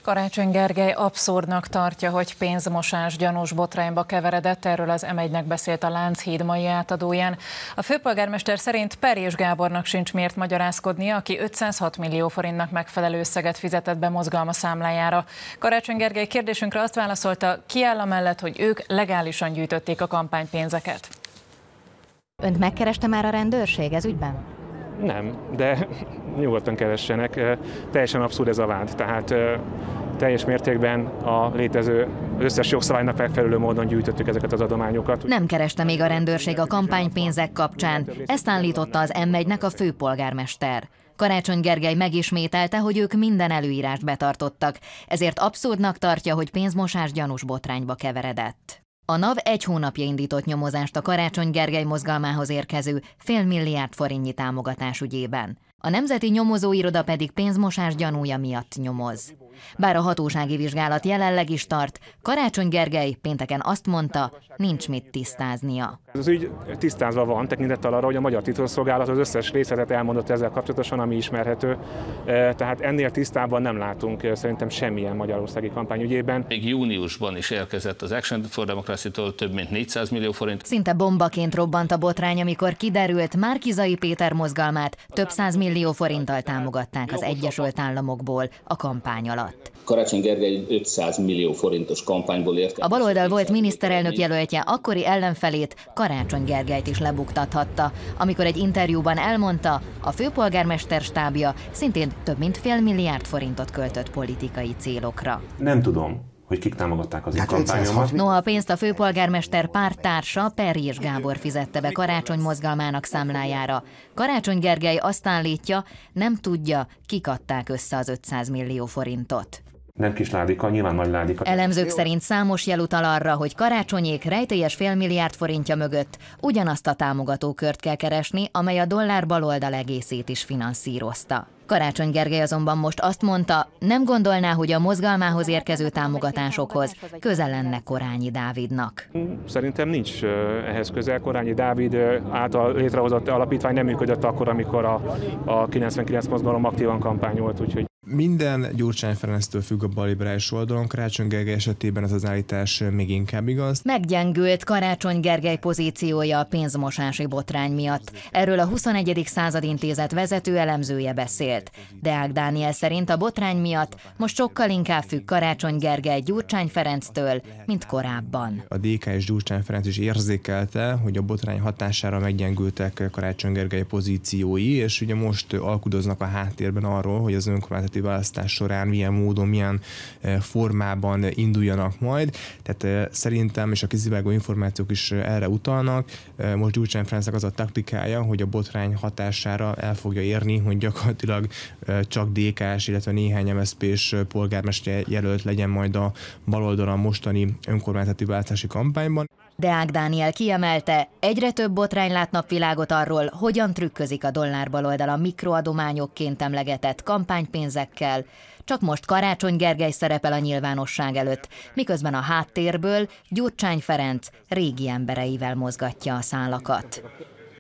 Karácsony Gergely abszurdnak tartja, hogy pénzmosás gyanús botrányba keveredett, erről az M1-nek beszélt a Lánchíd mai átadóján. A főpolgármester szerint Perjés Gábornak sincs miért magyarázkodnia, aki 506 millió forintnak megfelelő összeget fizetett be mozgalma számlájára. Karácsony Gergely kérdésünkre azt válaszolta, kiáll amellett, hogy ők legálisan gyűjtötték a kampánypénzeket. Önt megkereste már a rendőrség ez ügyben? Nem, de nyugodtan keressenek. Teljesen abszurd ez a vád. Tehát teljes mértékben a létező összes jogszabálynak megfelelő módon gyűjtöttük ezeket az adományokat. Nem kereste még a rendőrség a kampánypénzek kapcsán, ezt állította az M1-nek a főpolgármester. Karácsony Gergely megismételte, hogy ők minden előírást betartottak, ezért abszurdnak tartja, hogy pénzmosás gyanús botrányba keveredett. A NAV egy hónapja indított nyomozást a Karácsony Gergely mozgalmához érkező $500 millió forintnyi támogatás ügyében. A Nemzeti Nyomozóiroda pedig pénzmosás gyanúja miatt nyomoz. Bár a hatósági vizsgálat jelenleg is tart, Karácsony Gergely pénteken azt mondta, nincs mit tisztáznia. Az ügy tisztázva van, tekintettel arra, hogy a Magyar Titkosszolgálat az összes részletet elmondott ezzel kapcsolatosan, ami ismerhető. Tehát ennél tisztában nem látunk szerintem semmilyen magyarországi kampány ügyében. Még júniusban is érkezett az Action for Democracy-tól több mint 400 millió forint. Szinte bombaként robbant a botrány, amikor kiderült, Márki-Zay Péter mozgalmát több 100 millió forinttal támogatták az Egyesült Államokból a kampány alatt. Karácsony Gergely 500 millió forintos kampányból érkezett. A baloldal volt miniszterelnök jelöltje akkori ellenfelét, Karácsony Gergelyt is lebuktathatta, amikor egy interjúban elmondta, a főpolgármester stábja szintén több mint $500 millió forintot költött politikai célokra. Nem tudom, hogy kik támogatták az én kampányomat. Noha a pénzt a főpolgármester párttársa, Perjés Gábor fizette be Karácsony mozgalmának számlájára. Karácsony Gergely azt állítja, nem tudja, kik adták össze az 500 millió forintot. Nem kis ládika, nyilván nagy ládika. Elemzők szerint számos jel utal arra, hogy Karácsonyék rejtélyes $500 millió forintja mögött ugyanazt a támogatókört kell keresni, amely a dollár baloldal egészét is finanszírozta. Karácsony Gergely azonban most azt mondta, nem gondolná, hogy a mozgalmához érkező támogatásokhoz közel lenne Korányi Dávidnak. Szerintem nincs ehhez közel. Korányi Dávid által létrehozott alapítvány nem működött akkor, amikor a 99 mozgalom aktívan kampányolt, úgyhogy minden Gyurcsány Ferenctől függ a balliberális oldalon, Karácsony Gergely esetében ez az állítás még inkább igaz. Meggyengült Karácsony Gergely pozíciója a pénzmosási botrány miatt. Erről a 21. század intézet vezető elemzője beszélt. Deák Dániel szerint a botrány miatt most sokkal inkább függ Karácsony Gergely Gyurcsány Ferenctől, mint korábban. A DK és Gyurcsány Ferenc is érzékelte, hogy a botrány hatására meggyengültek Karácsony Gergely pozíciói, és ugye most alkudoznak a háttérben arról, hogy az önkormányzati választás során milyen módon, milyen formában induljanak majd. Tehát szerintem, és a kizivágó információk is erre utalnak, most Gyurcsány Ferencnek az a taktikája, hogy a botrány hatására el fogja érni, hogy gyakorlatilag csak DK-s, illetve néhány MSZP-s polgármester jelölt legyen majd a baloldalon mostani önkormányzati választási kampányban. Deák Dániel kiemelte, egyre több botrány lát napvilágot arról, hogyan trükközik a dollár baloldal a mikroadományokként emlegetett kampánypénzekkel, csak most Karácsony Gergely szerepel a nyilvánosság előtt, miközben a háttérből Gyurcsány Ferenc régi embereivel mozgatja a szálakat.